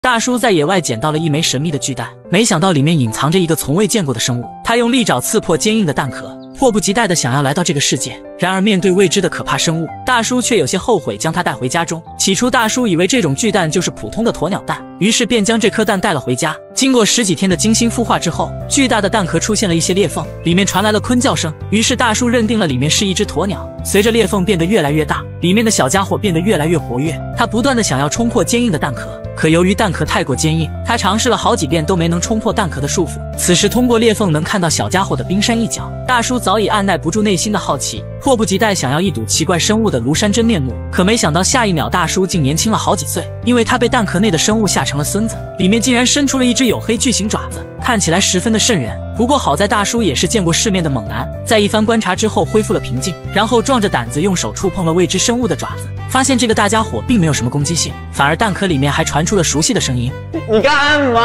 大叔在野外捡到了一枚神秘的巨蛋，没想到里面隐藏着一个从未见过的生物。他用利爪刺破坚硬的蛋壳，迫不及待地想要来到这个世界。然而面对未知的可怕生物，大叔却有些后悔将它带回家中。起初大叔以为这种巨蛋就是普通的鸵鸟蛋，于是便将这颗蛋带了回家。经过10几天的精心孵化之后，巨大的蛋壳出现了一些裂缝，里面传来了鲲叫声。于是大叔认定了里面是一只鸵鸟。随着裂缝变得越来越大，里面的小家伙变得越来越活跃，他不断地想要冲破坚硬的蛋壳。可由于蛋壳太过坚硬，他尝试了好几遍都没能冲破蛋壳的束缚。此时通过裂缝能看到小家伙的冰山一角，大叔早已按耐不住内心的好奇，迫不及待想要一睹奇怪生物的庐山真面目。可没想到下一秒大叔竟年轻了好几岁，因为他被蛋壳内的生物吓成了孙子，里面竟然伸出了一只黝黑巨型爪子，看起来十分的瘆人。不过好在大叔也是见过世面的猛男，在一番观察之后恢复了平静，然后壮着胆子用手触碰了未知生物的爪子，发现这个大家伙并没有什么攻击性，反而蛋壳里面还传出了熟悉的声音。 你干嘛？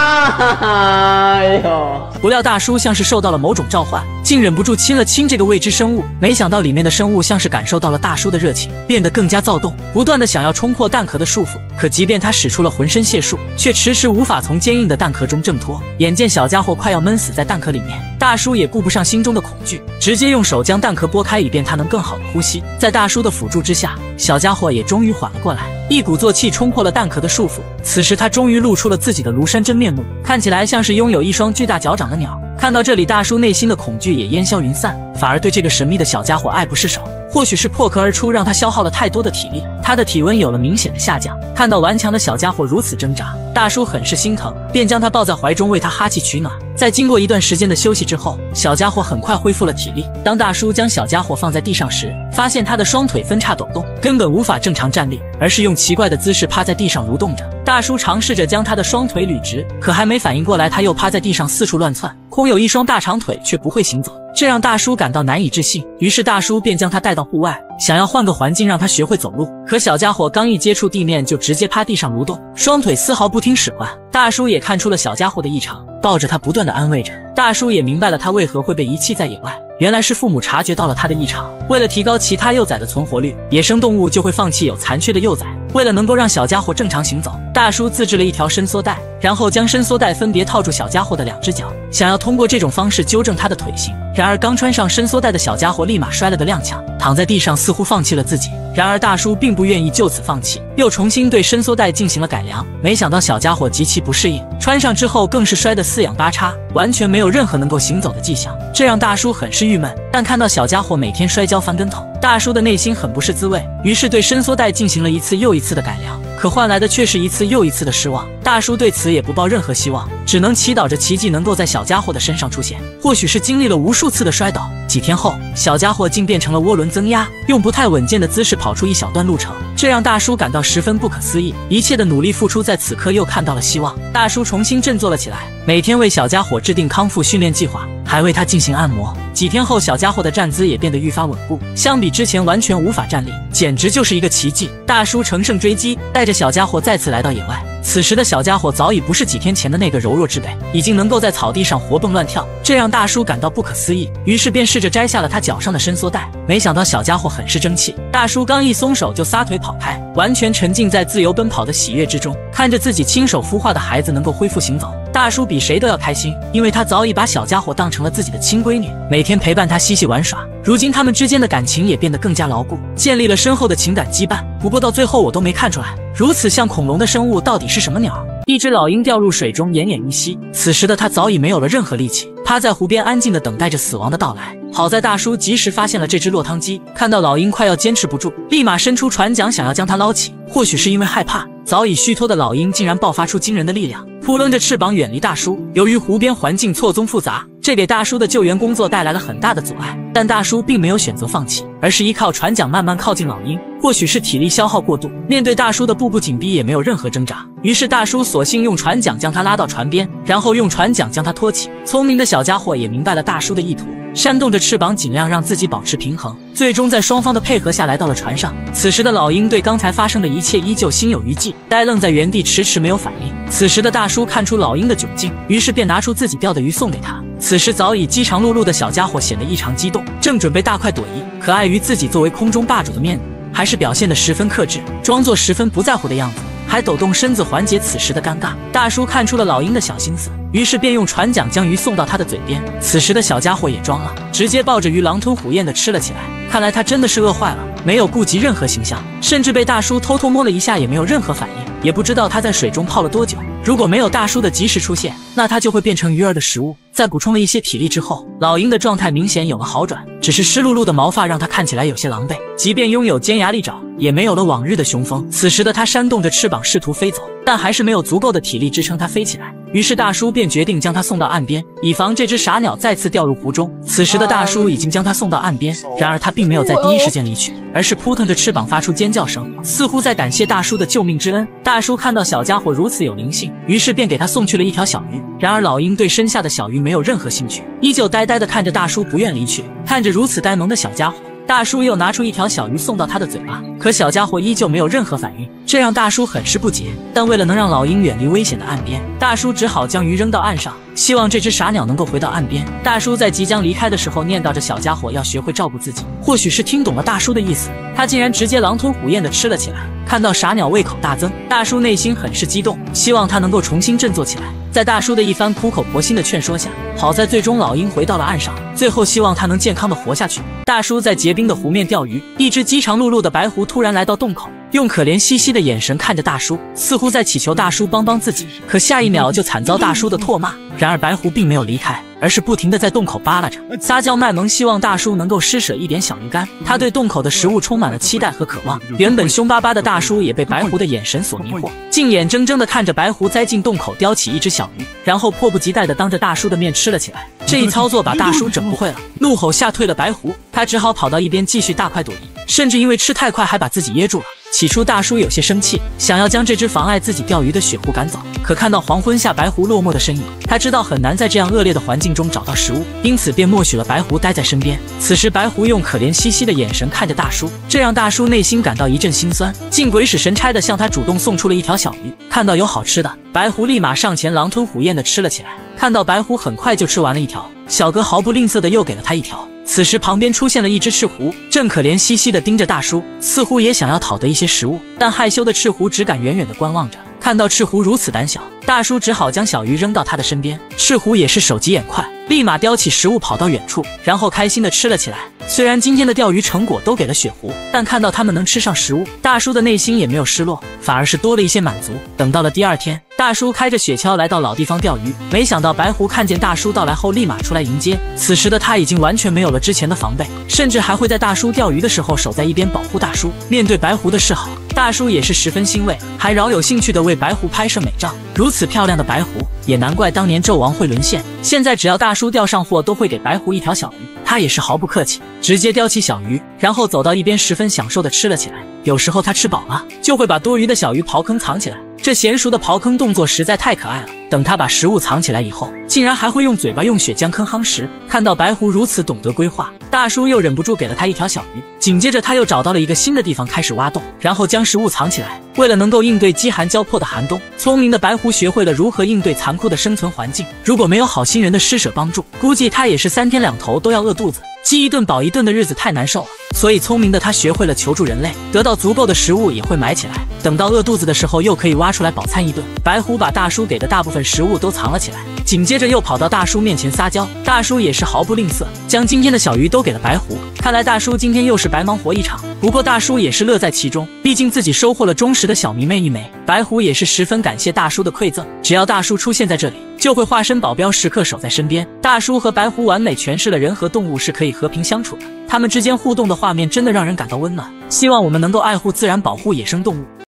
哎呦！ 不料大叔像是受到了某种召唤，竟忍不住亲了亲这个未知生物。没想到里面的生物像是感受到了大叔的热情，变得更加躁动，不断的想要冲破蛋壳的束缚。可即便他使出了浑身解数，却迟迟无法从坚硬的蛋壳中挣脱。眼见小家伙快要闷死在蛋壳里面，大叔也顾不上心中的恐惧，直接用手将蛋壳拨开，以便他能更好的呼吸。在大叔的辅助之下，小家伙也终于缓了过来，一鼓作气冲破了蛋壳的束缚。此时他终于露出了自己的庐山真面目，看起来像是拥有一双巨大脚掌的鸟。看到这里，大叔内心的恐惧也烟消云散，反而对这个神秘的小家伙爱不释手。或许是破壳而出让他消耗了太多的体力，他的体温有了明显的下降。看到顽强的小家伙如此挣扎，大叔很是心疼，便将他抱在怀中为他哈气取暖。在经过一段时间的休息之后，小家伙很快恢复了体力。当大叔将小家伙放在地上时，发现他的双腿分叉抖动，根本无法正常站立，而是用奇怪的姿势趴在地上蠕动着。大叔尝试着将他的双腿捋直，可还没反应过来，他又趴在地上四处乱窜，空有一双大长腿却不会行走，这让大叔感到难以置信。于是大叔便将他带到户外，想要换个环境让他学会走路。可小家伙刚一接触地面就直接趴地上蠕动，双腿丝毫不听使唤。大叔也看出了小家伙的异常，抱着他不断的安慰着。大叔也明白了他为何会被遗弃在野外，原来是父母察觉到了他的异常，为了提高其他幼崽的存活率，野生动物就会放弃有残缺的幼崽。为了能够让小家伙正常行走，大叔自制了一条伸缩带，然后将伸缩带分别套住小家伙的2只脚，想要通过这种方式纠正他的腿型。然而刚穿上伸缩带的小家伙立马摔了个踉跄，躺在地上似乎放弃了自己。然而大叔并不愿意就此放弃，又重新对伸缩带进行了改良。没想到小家伙极其不适应，穿上之后更是摔得四仰八叉，完全没有任何能够行走的迹象，这让大叔很是郁闷。但看到小家伙每天摔跤翻跟头，大叔的内心很不是滋味，于是对伸缩带进行了一次又一次的改良，可换来的却是一次又一次的失望。大叔对此也不抱任何希望，只能祈祷着奇迹能够在小家伙的身上出现。或许是经历了无数次的摔倒，几天后，小家伙竟变成了涡轮增压，用不太稳健的姿势跑出一小段路程，这让大叔感到十分不可思议。一切的努力付出在此刻又看到了希望，大叔重新振作了起来，每天为小家伙制定康复训练计划，还为他进行按摩。几天后，小家伙的站姿也变得愈发稳固，相比之前完全无法站立，简直就是一个奇迹。大叔乘胜追击，带着小家伙再次来到野外。此时的小家伙早已不是几天前的那个柔弱之辈，已经能够在草地上活蹦乱跳，这让大叔感到不可思议。于是便试着摘下了他脚上的伸缩带，没想到小家伙很是争气，大叔刚一松手就撒腿跑开，完全沉浸在自由奔跑的喜悦之中。看着自己亲手孵化的孩子能够恢复行走，大叔比谁都要开心，因为他早已把小家伙当成了自己的亲闺女，每天陪伴他嬉戏玩耍。如今他们之间的感情也变得更加牢固，建立了深厚的情感羁绊。不过到最后我都没看出来，如此像恐龙的生物到底是什么鸟？一只老鹰掉入水中奄奄一息，此时的它早已没有了任何力气，趴在湖边安静地等待着死亡的到来。好在大叔及时发现了这只落汤鸡，看到老鹰快要坚持不住，立马伸出船桨想要将它捞起。或许是因为害怕，早已虚脱的老鹰竟然爆发出惊人的力量，扑棱着翅膀远离大叔。由于湖边环境错综复杂，这给大叔的救援工作带来了很大的阻碍，但大叔并没有选择放弃，而是依靠船桨慢慢靠近老鹰。或许是体力消耗过度，面对大叔的步步紧逼也没有任何挣扎，于是大叔索性用船桨将他拉到船边，然后用船桨将他托起。聪明的小家伙也明白了大叔的意图，扇动着翅膀尽量让自己保持平衡，最终在双方的配合下来到了船上。此时的老鹰对刚才发生的一切依旧心有余悸，呆愣在原地迟迟没有反应。此时的大叔看出老鹰的窘境，于是便拿出自己钓的鱼送给他。此时早已饥肠辘辘的小家伙显得异常激动，正准备大快朵颐，可碍于自己作为空中霸主的面子，还是表现得十分克制，装作十分不在乎的样子。 还抖动身子缓解此时的尴尬。大叔看出了老鹰的小心思，于是便用船桨将鱼送到他的嘴边。此时的小家伙也装了，直接抱着鱼狼吞虎咽地吃了起来。看来他真的是饿坏了，没有顾及任何形象，甚至被大叔偷偷摸了一下也没有任何反应，也不知道他在水中泡了多久。如果没有大叔的及时出现，那他就会变成鱼儿的食物。在补充了一些体力之后，老鹰的状态明显有了好转，只是湿漉漉的毛发让他看起来有些狼狈，即便拥有尖牙利爪，也没有了往日的雄风。此时的他扇动着翅膀试图飞走，但还是没有足够的体力支撑他飞起来。于是大叔便决定将他送到岸边，以防这只傻鸟再次掉入湖中。此时的大叔已经将他送到岸边，然而他并没有在第一时间离去，而是扑腾着翅膀发出尖叫声，似乎在感谢大叔的救命之恩。大叔看到小家伙如此有灵性，于是便给他送去了一条小鱼。然而老鹰对身下的小鱼没有任何兴趣，依旧呆呆地看着大叔不愿离去。看着如此呆萌的小家伙，大叔又拿出一条小鱼送到他的嘴巴，可小家伙依旧没有任何反应，这让大叔很是不解。但为了能让老鹰远离危险的岸边，大叔只好将鱼扔到岸上，希望这只傻鸟能够回到岸边。大叔在即将离开的时候念叨着小家伙要学会照顾自己，或许是听懂了大叔的意思，他竟然直接狼吞虎咽地吃了起来。看到傻鸟胃口大增，大叔内心很是激动，希望他能够重新振作起来。在大叔的一番苦口婆心的劝说下，好在最终老鹰回到了岸上，最后希望他能健康的活下去。大叔在结冰的湖面钓鱼，一只饥肠辘辘的白狐突然来到洞口，用可怜兮兮的眼神看着大叔，似乎在祈求大叔帮帮自己，可下一秒就惨遭大叔的唾骂。然而白狐并没有离开，而是不停地在洞口扒拉着，撒娇卖萌，希望大叔能够施舍一点小鱼干。他对洞口的食物充满了期待和渴望。原本凶巴巴的大叔也被白狐的眼神所迷惑，竟眼睁睁地看着白狐栽进洞口叼起一只小鱼，然后迫不及待地当着大叔的面吃了起来。这一操作把大叔整不会了，怒吼下退了白狐，他只好跑到一边继续大快朵颐，甚至因为吃太快还把自己噎住了。起初大叔有些生气，想要将这只妨碍自己钓鱼的雪狐赶走，可看到黄昏下白狐落寞的身影，他知道很难在这样恶劣的环境中找到食物，因此便默许了白狐待在身边。此时白狐用可怜兮兮的眼神看着大叔，这让大叔内心感到一阵心酸，竟鬼使神差的向他主动送出了一条小鱼。看到有好吃的，白狐立马上前狼吞虎咽的吃了起来。看到白狐很快就吃完了一条，小哥毫不吝啬的又给了他一条。此时旁边出现了一只赤狐，正可怜兮兮地盯着大叔，似乎也想要讨得一些食物，但害羞的赤狐只敢远远地观望着。看到赤狐如此胆小，大叔只好将小鱼扔到他的身边。赤狐也是手疾眼快，立马叼起食物跑到远处，然后开心地吃了起来。虽然今天的钓鱼成果都给了雪狐，但看到他们能吃上食物，大叔的内心也没有失落，反而是多了一些满足。等到了第二天，大叔开着雪橇来到老地方钓鱼，没想到白狐看见大叔到来后立马出来迎接。此时的他已经完全没有了之前的防备，甚至还会在大叔钓鱼的时候守在一边保护大叔。面对白狐的示好，大叔也是十分欣慰，还饶有兴趣地为白狐拍摄美照。如此漂亮的白狐，也难怪当年纣王会沦陷。现在只要大叔钓上货，都会给白狐一条小鱼，他也是毫不客气，直接叼起小鱼，然后走到一边十分享受地吃了起来。有时候他吃饱了，就会把多余的小鱼刨坑藏起来，这娴熟的刨坑动作实在太可爱了。等他把食物藏起来以后，竟然还会用嘴巴用血将坑夯实。看到白狐如此懂得规划，大叔又忍不住给了他一条小鱼。紧接着他又找到了一个新的地方开始挖洞，然后将食物藏起来。为了能够应对饥寒交迫的寒冬，聪明的白狐学会了如何应对残酷的生存环境。如果没有好心人的施舍帮助，估计他也是3天2头都要饿肚子，饥一顿饱一顿的日子太难受了。所以聪明的他学会了求助人类，得到足够的食物也会埋起来，等到饿肚子的时候又可以挖出来饱餐一顿。白狐把大叔给的大部分食物都藏了起来，紧接着又跑到大叔面前撒娇，大叔也是毫不吝啬，将今天的小鱼都给了白狐。看来大叔今天又是白忙活一场，不过大叔也是乐在其中，毕竟自己收获了忠实的小迷妹一枚。白狐也是十分感谢大叔的馈赠，只要大叔出现在这里，就会化身保镖，时刻守在身边。大叔和白狐完美诠释了人和动物是可以和平相处的，他们之间互动的画面真的让人感到温暖。希望我们能够爱护自然，保护野生动物。